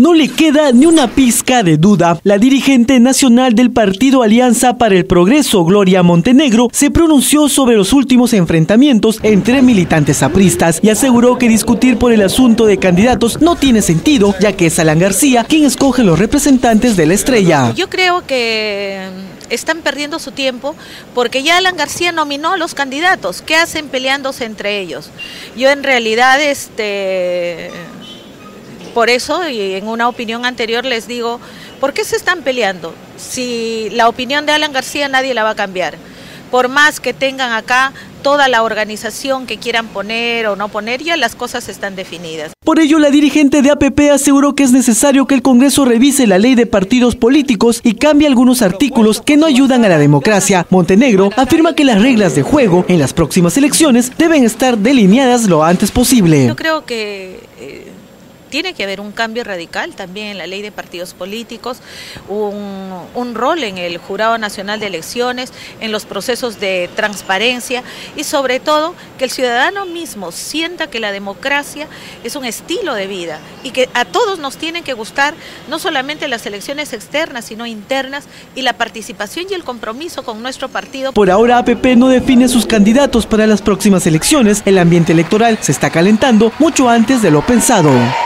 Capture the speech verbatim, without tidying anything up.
No le queda ni una pizca de duda. La dirigente nacional del partido Alianza para el Progreso, Gloria Montenegro, se pronunció sobre los últimos enfrentamientos entre militantes apristas y aseguró que discutir por el asunto de candidatos no tiene sentido, ya que es Alan García quien escoge los representantes de la estrella. Yo creo que están perdiendo su tiempo porque ya Alan García nominó a los candidatos. ¿Qué hacen peleándose entre ellos? Yo en realidad, este... por eso, y en una opinión anterior les digo, ¿por qué se están peleando? Si la opinión de Alan García nadie la va a cambiar. Por más que tengan acá toda la organización que quieran poner o no poner, ya las cosas están definidas. Por ello, la dirigente de A P P aseguró que es necesario que el Congreso revise la ley de partidos políticos y cambie algunos artículos que no ayudan a la democracia. Montenegro afirma que las reglas de juego en las próximas elecciones deben estar delineadas lo antes posible. Yo creo que Eh, tiene que haber un cambio radical también en la ley de partidos políticos, un, un rol en el Jurado Nacional de Elecciones, en los procesos de transparencia y sobre todo que el ciudadano mismo sienta que la democracia es un estilo de vida y que a todos nos tienen que gustar no solamente las elecciones externas sino internas y la participación y el compromiso con nuestro partido. Por ahora A P P no define sus candidatos para las próximas elecciones. El ambiente electoral se está calentando mucho antes de lo pensado.